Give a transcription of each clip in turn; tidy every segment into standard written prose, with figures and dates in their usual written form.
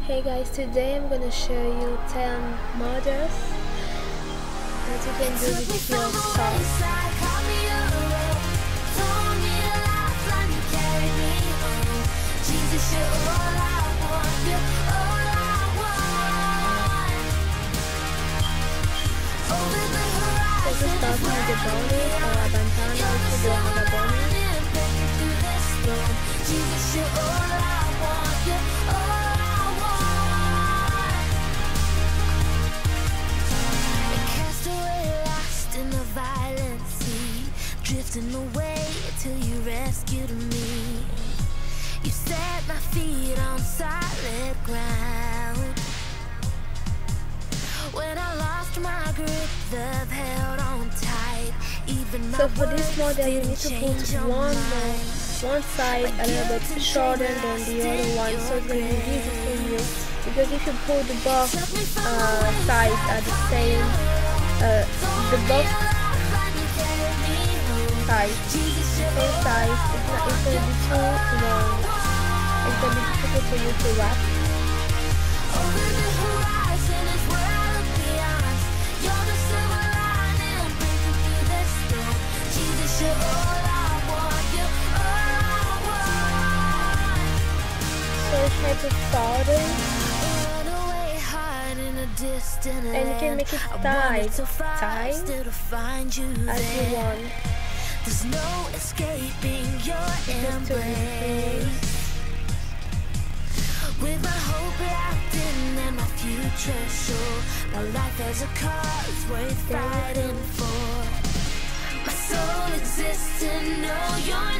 Hey guys, today I'm gonna show you 10 models that you can do with your socks. So to start with the bunny or a bandana if you don't have a bunny. Drifting away till you rescued me. You set my feet on solid ground. When I lost my grip, love held on tight. Even so for this model you need to put one side a little bit shorter than the other one, so it's going to be easy for you, because if you put the both sides at the same, the both size, same size, it's going to be too long. It's going to be difficult for you to wrap. over the horizon is where I look beyond. You're the silver lining, breaking through the storm. Jesus, you're all I want. You're all I want. So try to start it, Run away hard in a distant land. and you can make it tight to find you as you there. want. There's no escaping your Just to embrace. With my hope locked in and my future sure, my life has a cause worth fighting for. My soul exists to know your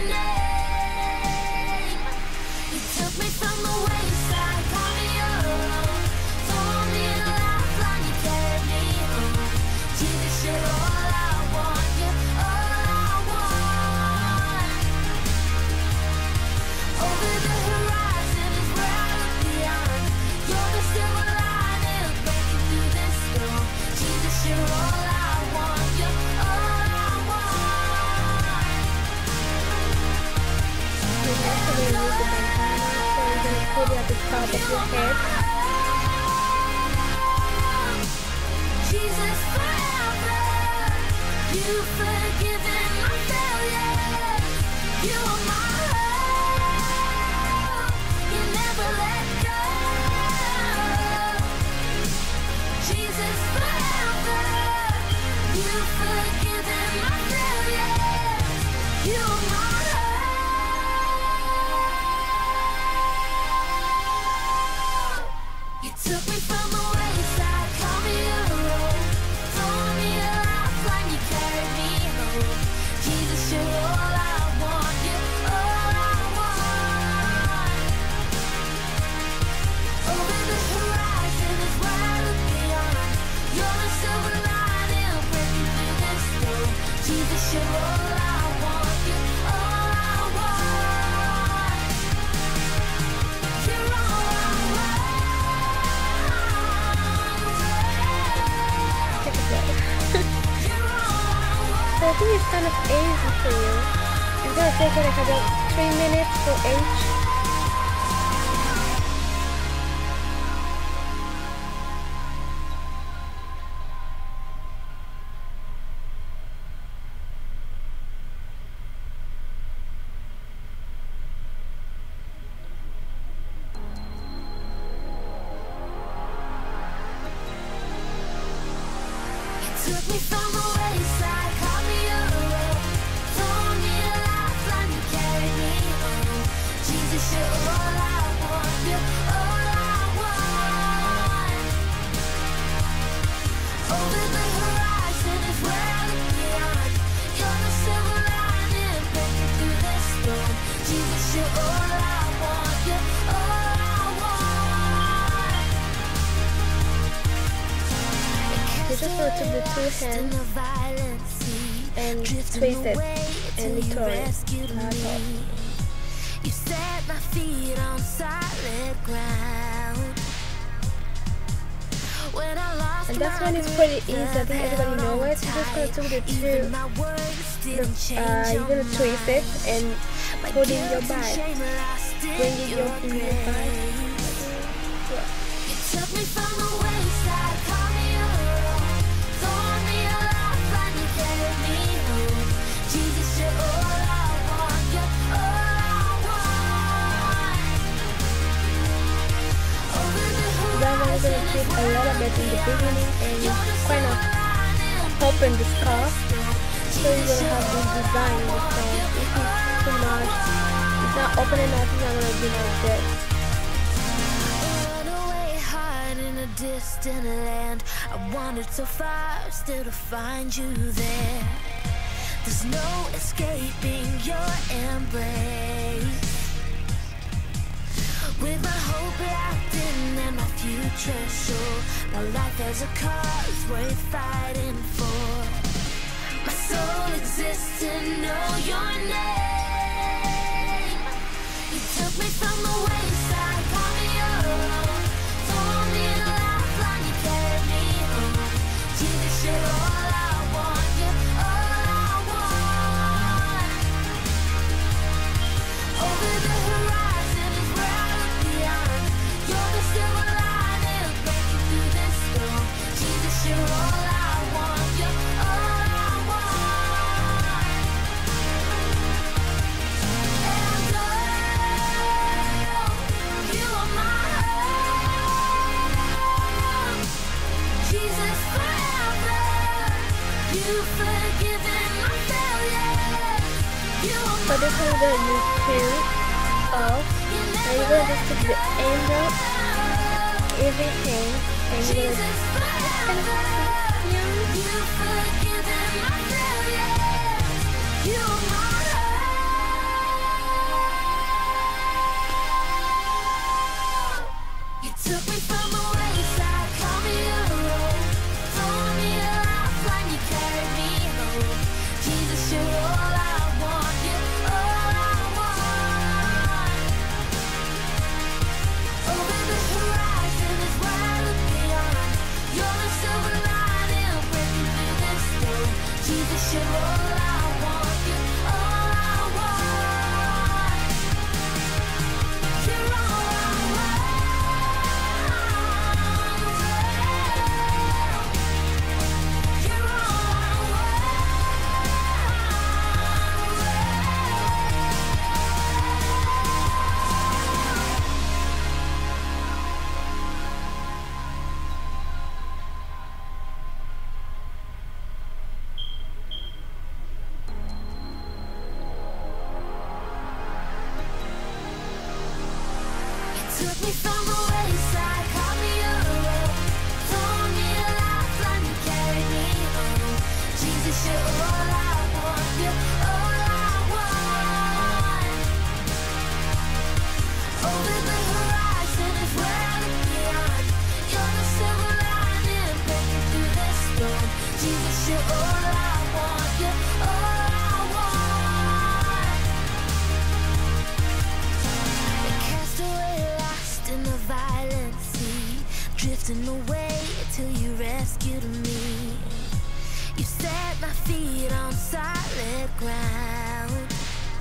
name. You took me from the wayside, called me your own. Told me a lifeline, you carried me home. Jesus, you're all I want. You're all I want. Over the horizon is where I look beyond. You're the silver lining, breaking through this storm. Jesus, you're all I want. You're all I want. You actually use the bandana, so you're going to put it at the top of your head. Jesus, forever, you've forgiven my failure. You are my hope. You never let go. Jesus, forever, you've forgiven my failure. You are my hope. You took me from the wayside, called me your own. Told me a lifeline, you carried me home. Jesus, you're all I want. You're all I want. Over the horizon is where I look beyond. You're the silver lining, breaking through this storm. Jesus, you're all I want. You're all I want. You're all I want. Take a breath. You're all I want. So I think it's kind of easy for you. It's going to take like about 3 minutes for each. Took me from the wayside, called me your own. Told me a lifeline, you carried me home. Jesus, you're all I want. You're all I want. Over the horizon is where I look beyond. You're the silver lining, breaking through this storm. Jesus, you're all I want. You're all I want. You just want to do the two hands and twist it and return. You set my feet on solid ground. When I lost And that's when it's pretty easy. I think everybody knows it. You're just going to do you're going to twist it and put it in your bag. Bring it in your bag. Yeah. You took me from the wayside, called me your own, told me a lifeline, you carried me home. Jesus, you're all I want, you're all I want. Over the That one is gonna take a little bit in the beginning and kind of open the scarf, so you're gonna have this design in the scarf. If it's too much, it's not open enough, it's not gonna be like this. run away, hide in a distant land. I wandered so far, still to find you there. There's no escaping your embrace. With my hope locked in and my future sure, my life has a cause worth fighting for. My soul exists to know your name. You took me from the wayside, called me your own, told me a lifeline, you carried me home. Jesus, you're all I want, you're all I want. Over the horizon is where I look beyond. You're the silver lining breaking through this storm. Jesus, you're all I want, you're all I want. And you are my home. Jesus, forever. You've forgiven my failures. You are So this is the new two off, and you're gonna just take the end of everything, and you're gonna Jesus, forever. You've forgiven my failures. You are my home. You took me from the wayside, called me your own, told me a lifeline, you carried me home. Jesus, you're all I want, you're all I want. Over the horizon is where I look beyond. You're the silver lining breaking through this storm. Jesus, you're all I want, you're all I want. You're all I want. You're all took me from the wayside, called me your own, told me a lifeline, you carried me home. Jesus, you're all I want, you're all I want. Over the horizon is where I look beyond. You're the silver lining breaking through this storm. Jesus, you're all I want, you're all I want. Cast away, lost in the violent sea, drifting away till you rescued me. You set my feet on solid ground.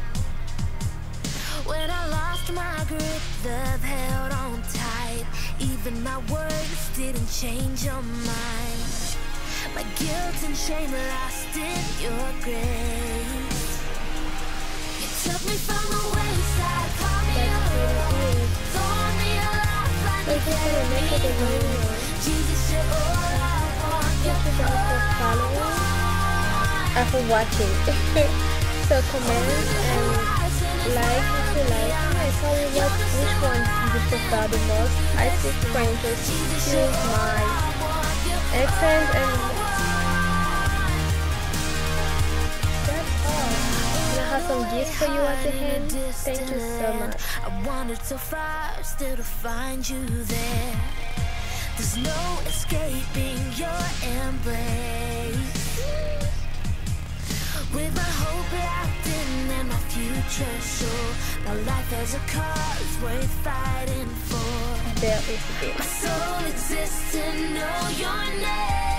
When I lost my grip, love held on tight. Even my words didn't change your mind. My guilt and shame lost in your grace. You took me from the wayside, called me your own, told me a lifeline, So you if you're carried gonna me make it a home. video, Jesus, you're all I want, you're thank you guys for all I following want. and for watching. So comment and like if you like. And tell me which one you prefer the most. I speak French, so choose my accent, and that's all. And I have some gifts for you at the end. Thank you so much. I wandered so far, still to find you there. There's no escaping your embrace. With my hope locked in and my future sure, my life has a cause worth fighting for. There is a bit. My soul exists to know your name.